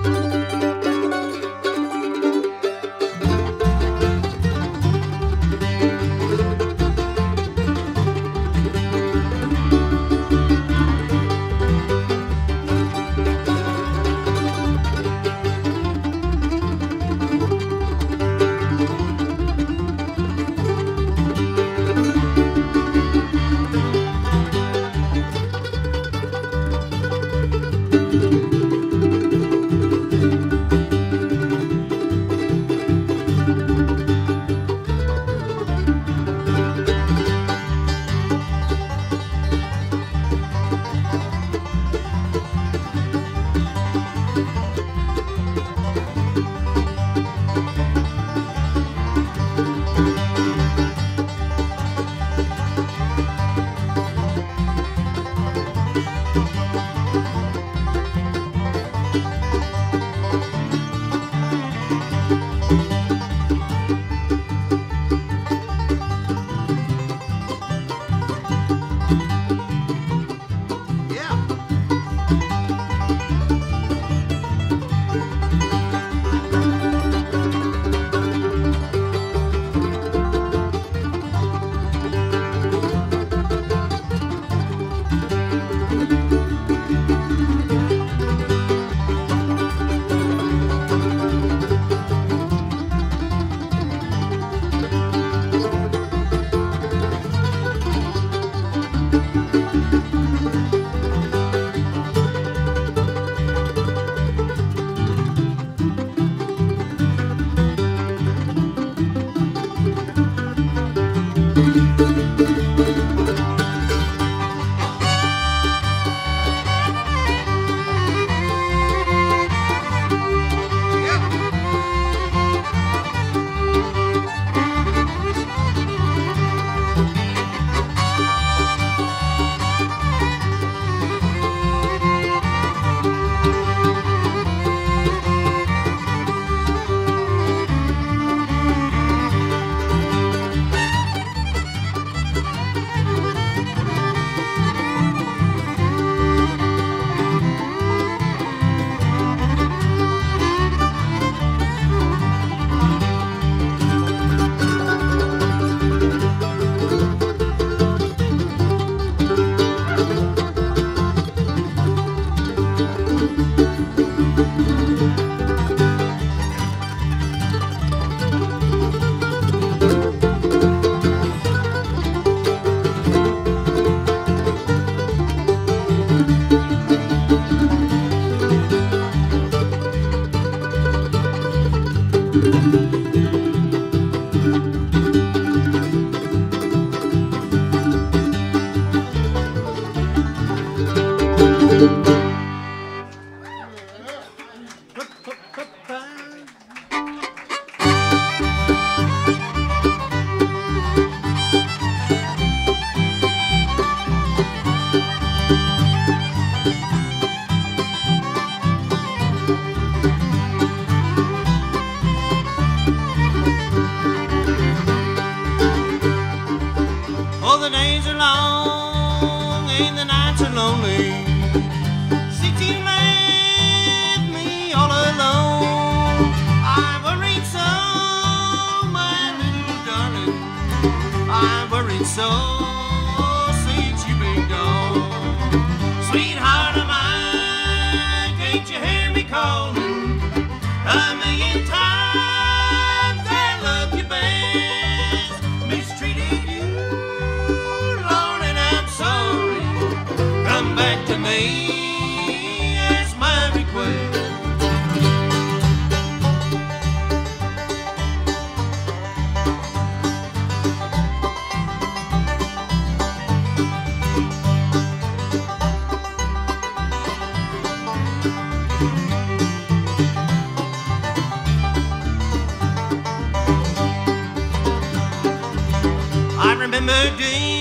remember,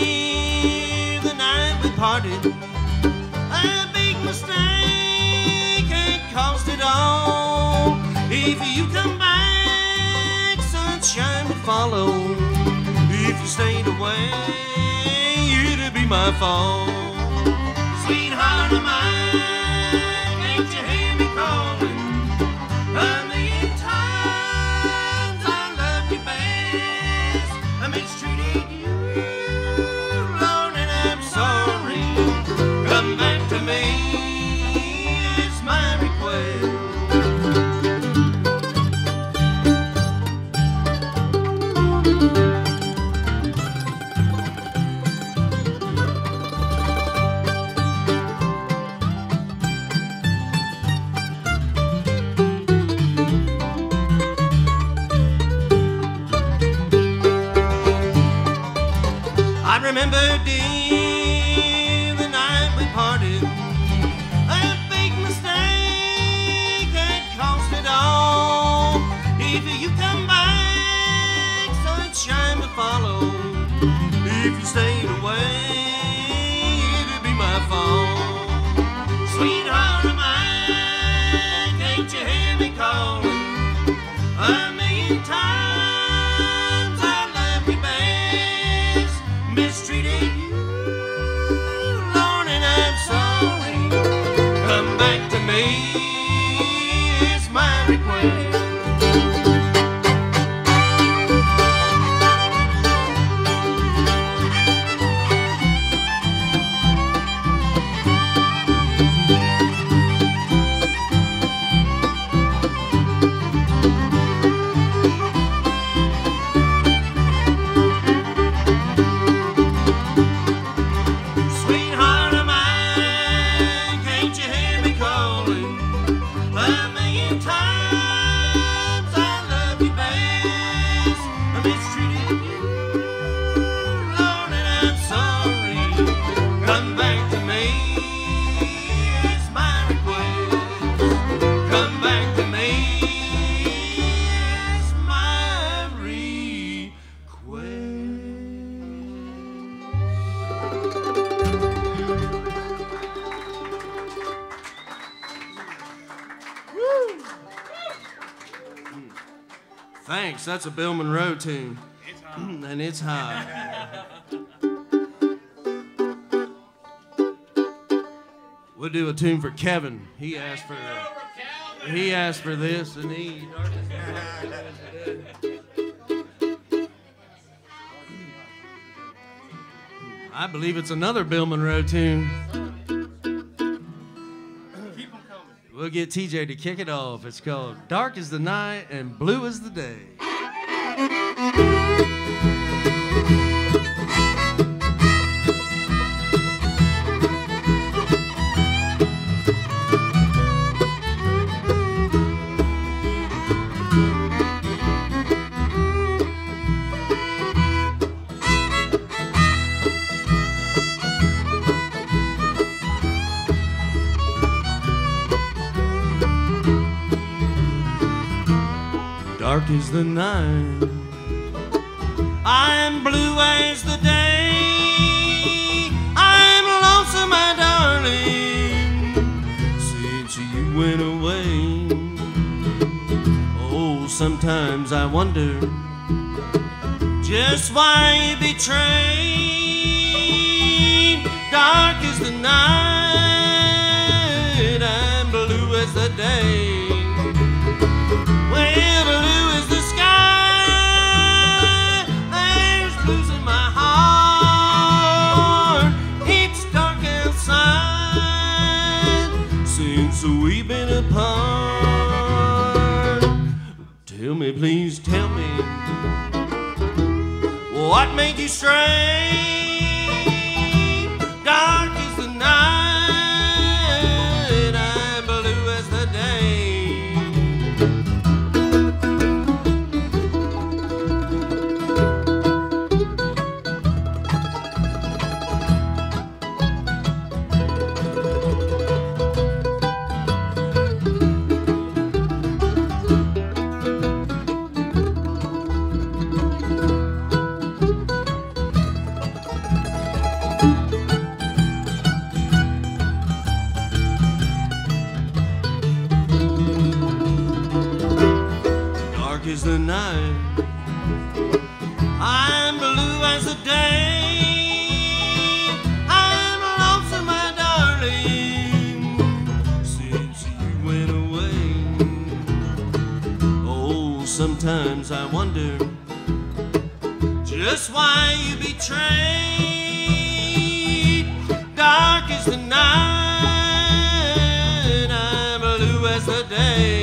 dear, the night we parted. A big mistake had caused it all. If you come back, sunshine would follow. If you stayed away, it'd be my fault. Sweetheart of mine, can't you hear me calling? remember, dear, the night we parted. A big mistake had cost it all. If you come back, sunshine will follow. If you stayed away, it'd be my fault. Sweetheart of mine, can't you hear me calling? A million times I love you best, mistreated you, Lord, and I'm sorry. Come back to me, it's my request. Thanks, that's a Bill Monroe tune. It's high. And it's high. We'll do a tune for Kevin. He asked for this, and he. I believe it's another Bill Monroe tune. We'll get TJ to kick it off. It's called Dark as the Night and Blue as the Day. Dark is the night, I'm blue as the day. I'm lonesome, my darling, since you went away. Oh, sometimes I wonder just why you betrayed. Dark is the night, I'm blue as the day. Well, blue is the sky, there's blues in my heart. It's dark outside since we've been apart. Tell me, please tell me, what made you stray? Dark is the night, I'm blue as the day. Is the night, I'm blue as the day. I'm lonesome, my darling, since you went away. Oh, sometimes I wonder just why you betrayed. Dark is the night, I'm blue as the day.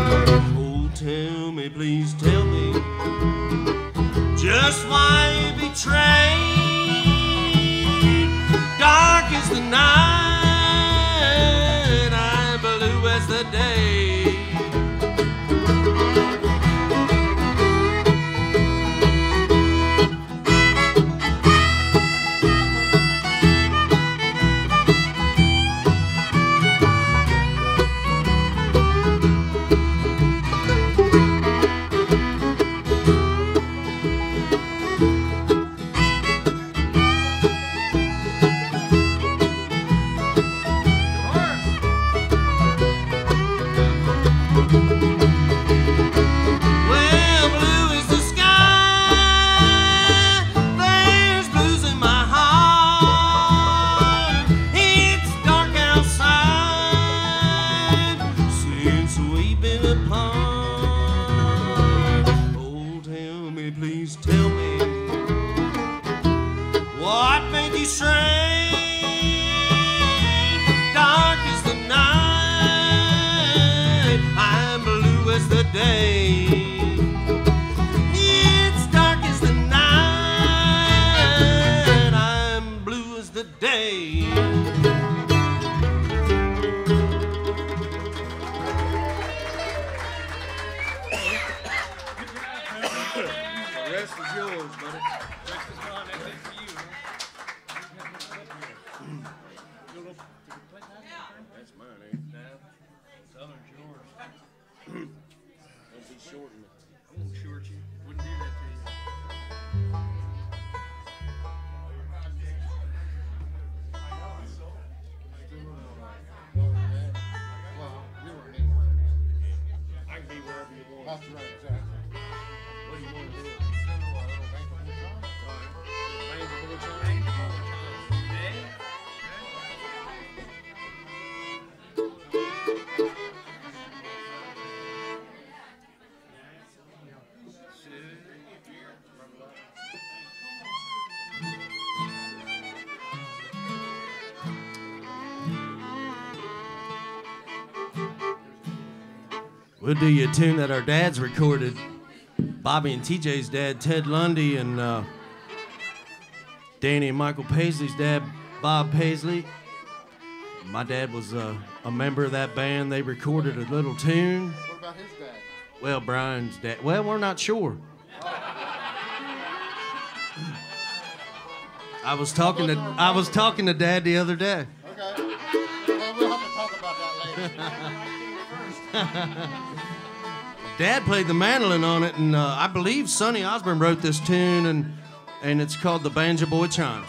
Oh, tell me, please tell me just why you betrayed. train. Dark is the night, I'm blue as the day. We'll do you a tune that our dads recorded. Bobby and TJ's dad, Ted Lundy, and Danny and Michael Paisley's dad, Bob Paisley. My dad was a member of that band. They recorded a little tune. What about his dad? Well, Brian's dad. Well, we're not sure. I was talking to Dad the other day. Okay. Well, we'll have to talk about that later. Dad played the mandolin on it, and I believe Sonny Osborne wrote this tune, and it's called The Banjo Boy Chimes.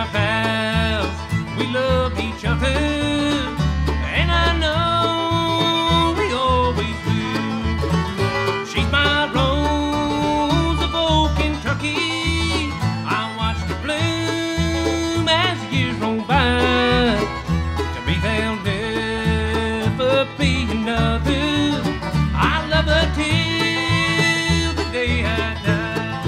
pals, we love each other, and I know we always will. She's my rose of old Kentucky. I watch her bloom as the years roll by. To me there'll never be another. I love her till the day I die.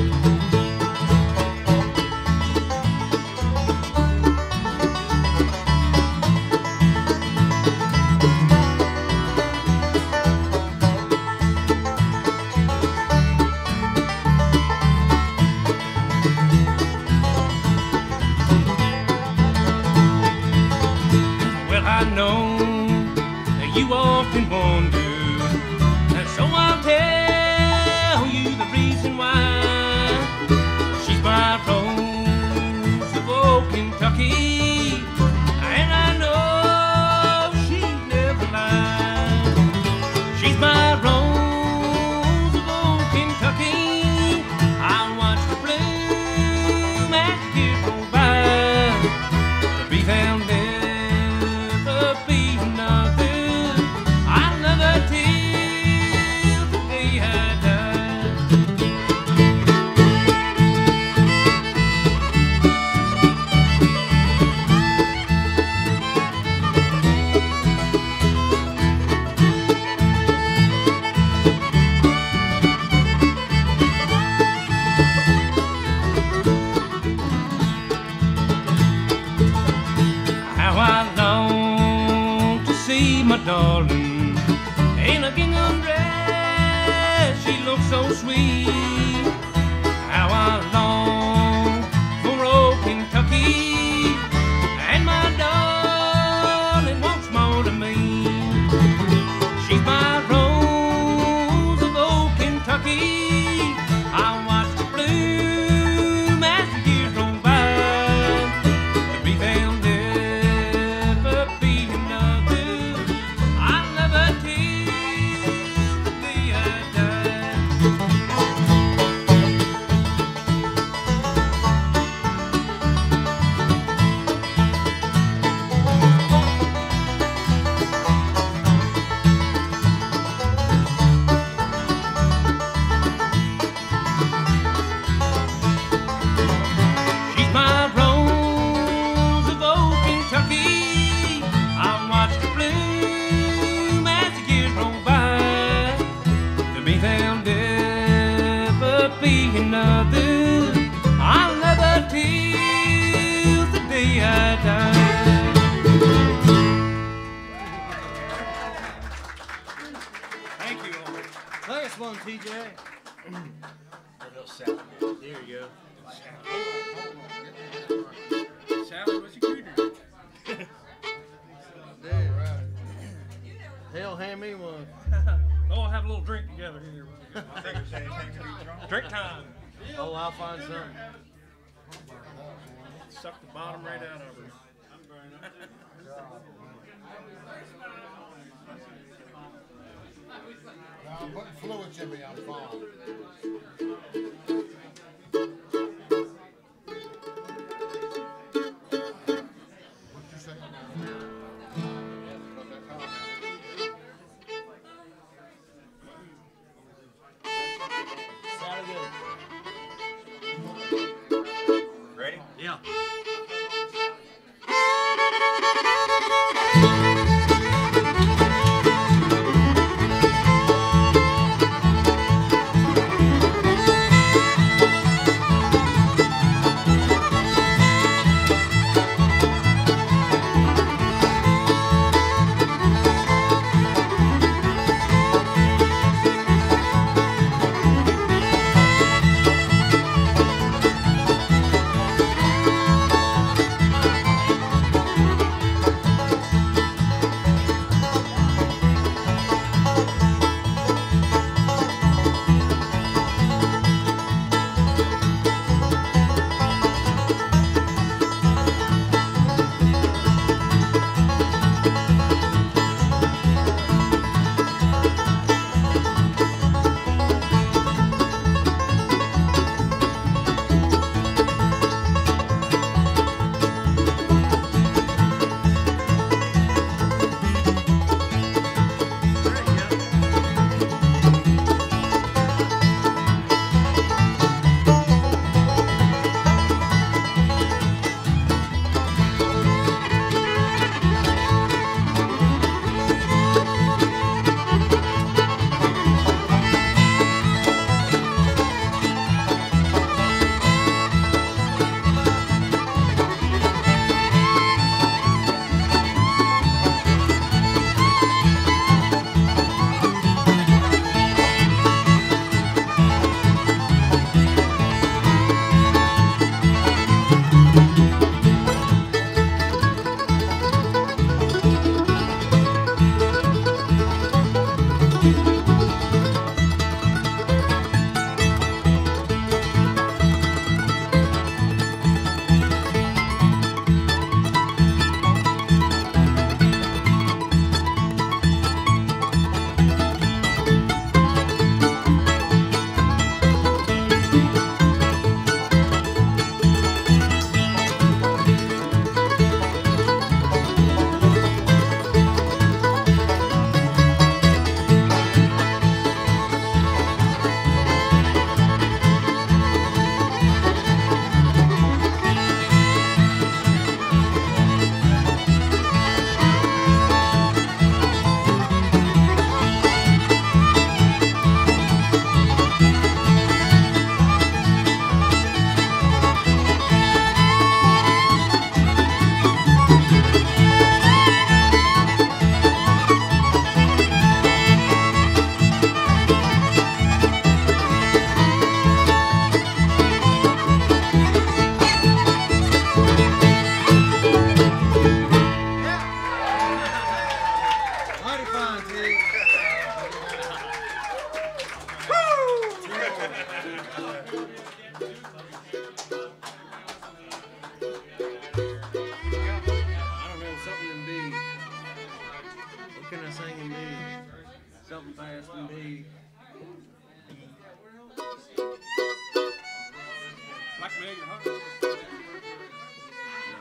Well, I know that you often wonder, and so I'll tell you the reason why. She's my rose of old Kentucky, and I know she'd never lie. She's my rose of old Kentucky. I watch her bloom as the years go by. To be found never be another. I love her till the day I die. How I long to see my darling in a gingham dress. She looks so sweet. How I long for old Kentucky, and my darling wants more to me. She's my rose of old Kentucky. I watch the bloom as the years roll by. To be there'll never be another. I love her till the day I die. She's my rose of old Kentucky. I watch her bloom as the years roll by. To me there'll never be another. I love her till the day I die. Thank you all. Thanks, one TJ. A little salad. There you go. Salad, what's your cooter? Dude, hell, hand me one. Oh, I'll have a little drink together here. My fingers say anything to be drunk. Drink time. Oh, I'll find some. Suck the bottom right out of her. Now I'm putting fluids in me, I'm fine. What'd you say? Sounded good. Ready? Yeah.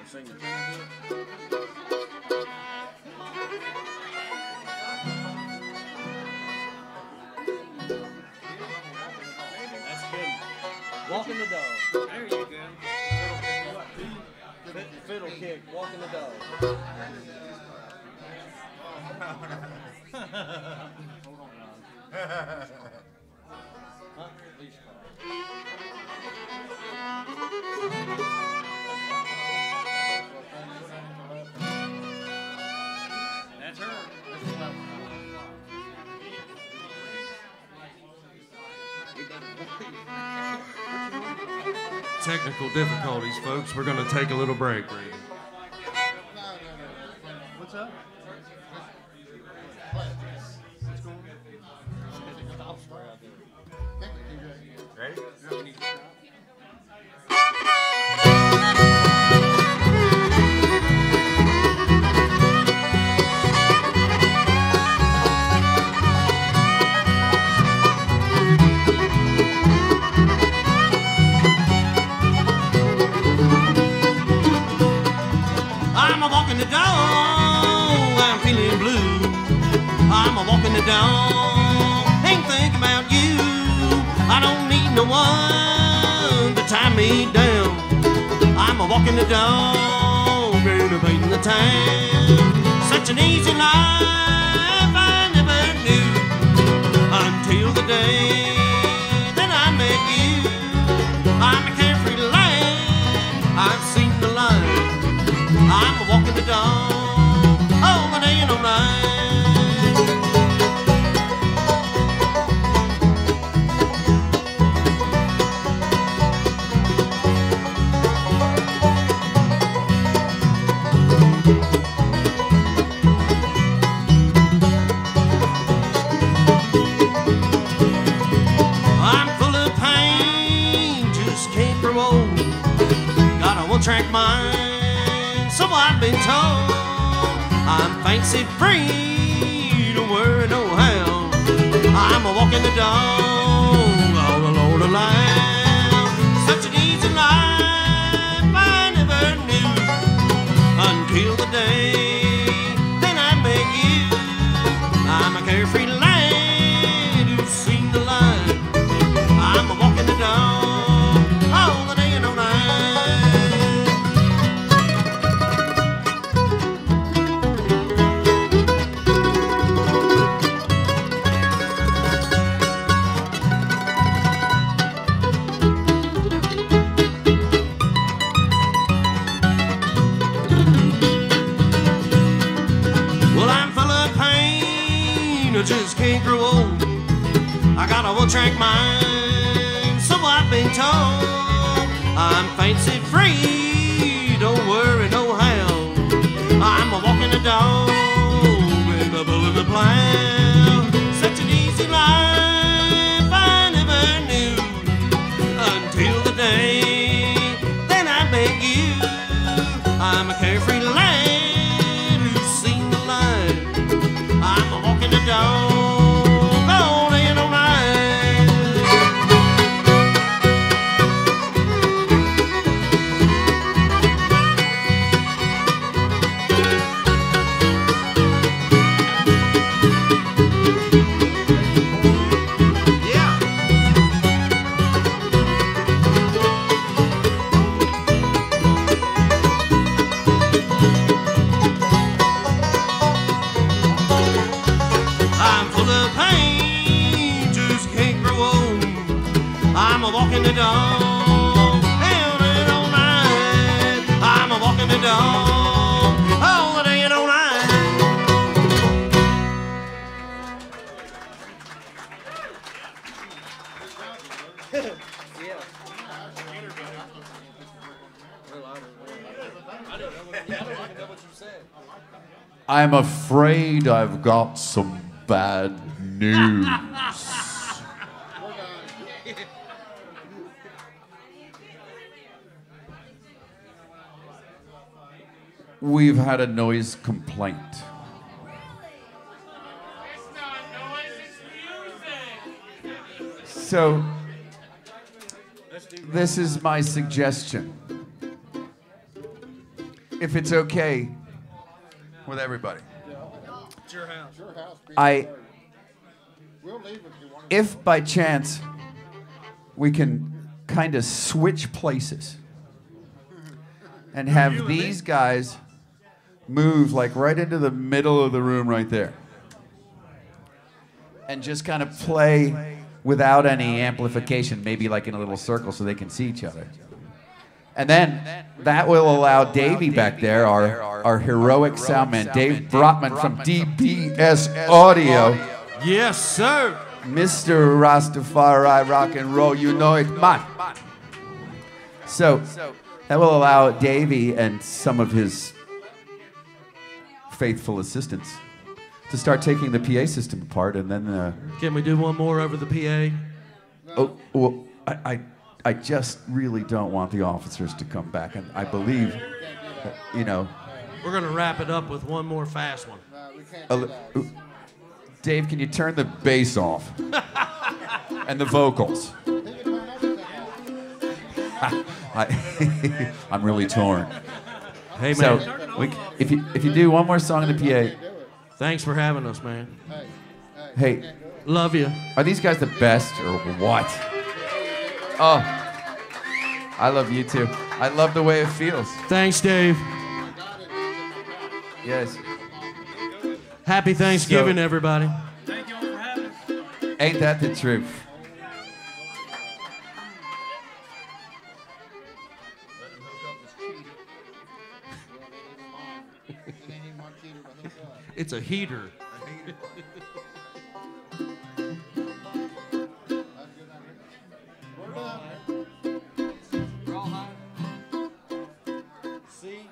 sing it. That's good. Walking the dog. There you go. Fiddle kick. Walking the dog. Huh? Leash call. That's her. Technical difficulties, folks. We're going to take a little break. What's up? Ready? I'm a walking the dog, I'm feeling blue. I'm a walking the dog, ain't thinking about you. I don't need no one to tie me down. I'm a walking the dog, renovating the town. Such an easy life I never knew until the day that I met you. I'm a carefree lad, I've seen the light. I'm a walking the dog all the day and all night. I'm full of pain, just can't grow old. Got a one-track mind, so I've been told. I'm fancy free, don't worry no how. I'm a walking the dog all alone aloud. Such an easy life I never knew until the day that I met you. I'm a carefree lad who's seen the light. I'm a walking the dog all the day and all night. Well, I'm full of pain, I just can't grow old. I got a one-track mind, so I've been told. I'm fancy free, don't worry no how. I'm a walking the dog with a bull in the plow. Such an easy life I never knew until the day that I met you. I'm a carefree lad who's seen the light. I'm a walking the dog all day and all night. I'm full of pain, just can't grow old. I'm a walking the dog all day and all night. I'm a walking the dog all day and all night. I'm afraid I've got some bad news. We've had a noise complaint. So, this is my suggestion. if it's okay with everybody. It's your house. Your house being I- dirty. We'll leave if you want to. If by chance we can kind of switch places and have these guys move like right into the middle of the room right there and just kind of play without any amplification, maybe like in a little circle so they can see each other. And then that will allow Davey back there, our heroic soundman, Dave Brotman from DBS Audio. Yes, sir. Mr. Rastafari rock and roll, you know it, man. So that will allow Davey and some of his faithful assistants to start taking the PA system apart, and then. Can we do one more over the PA? Oh, well, I just really don't want the officers to come back, and I believe, you know. We're gonna wrap it up with one more fast one. We can't do that. Dave, can you turn the bass off? And the vocals. I'm really torn. Hey, man. So, if you do one more song in the PA, Thanks for having us, man. hey, Love you. are these guys the best or what? Oh, I love you too. I love the way it feels. Thanks, Dave. Yes. Happy Thanksgiving, So- everybody. Thank you all for having us. Ain't that the truth? It's a heater. See?